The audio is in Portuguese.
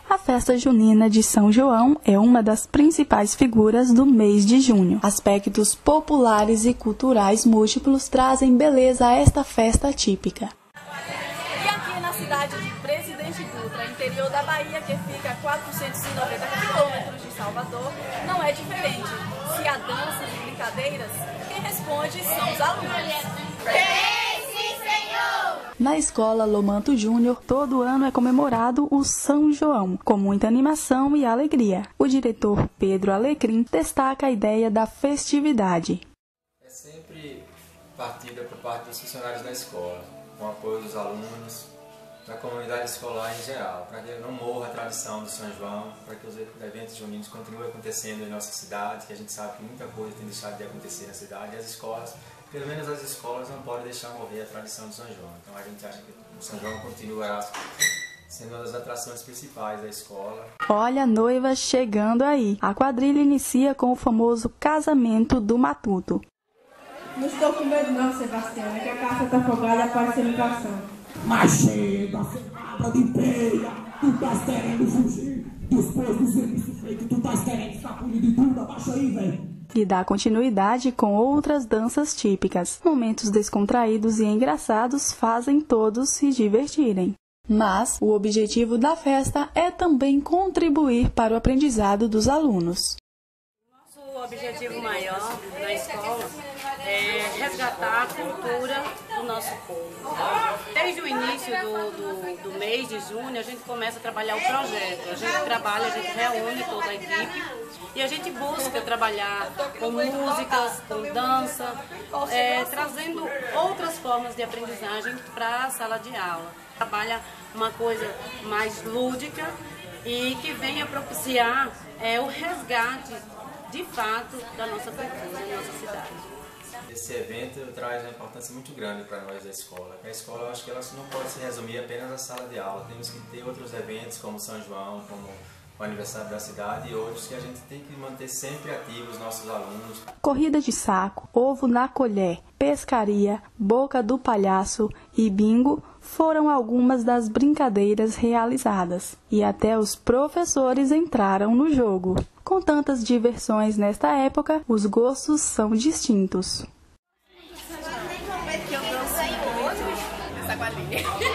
A festa junina de São João é uma das principais figuras do mês de junho. Aspectos populares e culturais múltiplos trazem beleza a esta festa típica. E aqui na cidade de Presidente Dutra, interior da Bahia, que fica a 490 quilômetros de Salvador, não é diferente. Se há danças e brincadeiras, quem responde são os alunos. Na escola Lomanto Júnior, todo ano é comemorado o São João, com muita animação e alegria. O diretor Pedro Alecrim destaca a ideia da festividade. É sempre partida por parte dos funcionários da escola, com o apoio dos alunos, da comunidade escolar em geral, para que não morra a tradição do São João, para que os eventos juninos continuem acontecendo em nossa cidade, que a gente sabe que muita coisa tem deixado de acontecer na cidade, e as escolas, pelo menos as escolas, não podem deixar morrer a tradição do São João. Então a gente acha que o São João continuará sendo uma das atrações principais da escola. Olha a noiva chegando aí. A quadrilha inicia com o famoso casamento do matuto. Não estou com medo não, Sebastiana, que a caça está afogada após a ligação. Mas chega, ferrada de peia, tu tá querendo fugir. Depois do serviço feito, tu tá querendo escapulir de tudo, abaixa aí, velho. E dá continuidade com outras danças típicas. Momentos descontraídos e engraçados fazem todos se divertirem. Mas o objetivo da festa é também contribuir para o aprendizado dos alunos. Nosso objetivo maior da escola é resgatar a cultura do nosso povo. Desde o início do mês de junho, a gente começa a trabalhar o projeto. A gente reúne toda a equipe e a gente busca trabalhar com músicas, com dança, trazendo outras formas de aprendizagem para a sala de aula. Trabalha uma coisa mais lúdica e que venha propiciar o resgate, de fato, da nossa cultura, da nossa cidade. Esse evento traz uma importância muito grande para nós da escola. A escola, eu acho que ela não pode se resumir apenas à sala de aula. Temos que ter outros eventos como São João, como o aniversário da cidade e outros que a gente tem que manter sempre ativos os nossos alunos. Corrida de saco, ovo na colher, pescaria, boca do palhaço e bingo foram algumas das brincadeiras realizadas. E até os professores entraram no jogo. Com tantas diversões nesta época, os gostos são distintos. Que eu danço hoje essa quadrilha.